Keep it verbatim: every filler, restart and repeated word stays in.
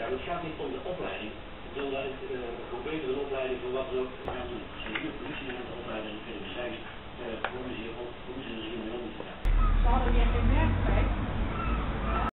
het gaat niet om de opleiding. Ik wil dat uh, hoe beter een opleiding voor wat er ook aan